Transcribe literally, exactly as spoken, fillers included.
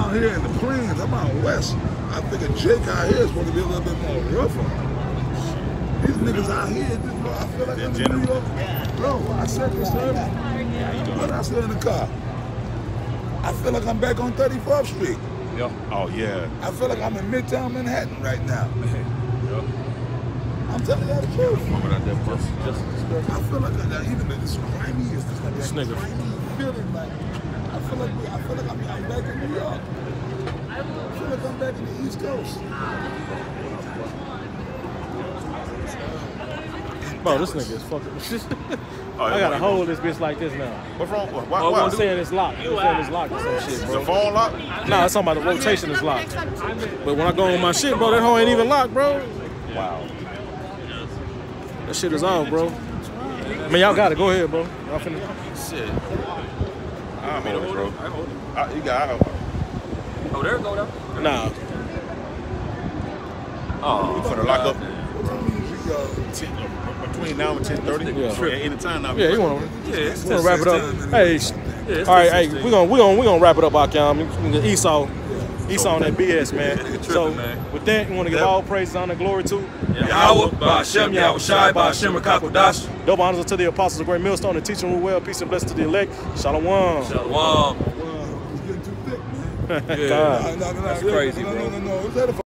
out here in the plains. I'm out west. I think a Jake out here is supposed to be a little bit more rougher. These niggas out here, this, bro, I feel like I'm in New York. Bro, I said this earlier. What I said in the car. I feel like I'm back on thirty-fourth Street. Yeah. Oh, yeah. I feel like I'm in Midtown Manhattan right now. Yeah. I'm telling you the truth. Just, I feel like I, even the grimy is just like This that nigga. grimy feeling. Like I feel like we, I feel like I'm, I'm back in New York. I feel like I'm back in the East Coast. Bro, this nigga is fucking. Oh, I gotta hold this bitch like this now. What's wrong? What? What? Oh, what? I'm saying it's locked. I'm saying it's locked or some shit, The bro. phone lock? Nah, it's talking about the rotation is locked. But when I go on my shit, bro, that hoe ain't even locked, bro. Wow. That shit is off, bro. I mean, y'all got it. Go ahead, bro. Y'all finna. Shit. I mean, it, bro. I, you got it. Oh, there it go though. Nah. Oh, You finna lock up What time you usually uh, ten, uh, between now and ten thirty? Yeah. Yeah, any time now. Yeah, you wanna, yeah, it's you wanna wrap it up? Hey, sh- Yeah, it's all right, hey, sixteen. we gonna we gonna we gonna wrap it up, Akim. Esau, Esau on that B S, man. tripping, So man. with that, you wanna give all praise, honor, glory to. Yahweh, Ba'Shem, Yahweh Shai, Ba'Shem, Rakakodash. Double honors to the apostles of great millstone and teaching rule well. Peace and blessings to the elect. Shalom. Shalom. wow, it's getting too thick, man. Yeah. God. No, no, no, That's no, crazy, no, bro. No, no, no, no. Is that a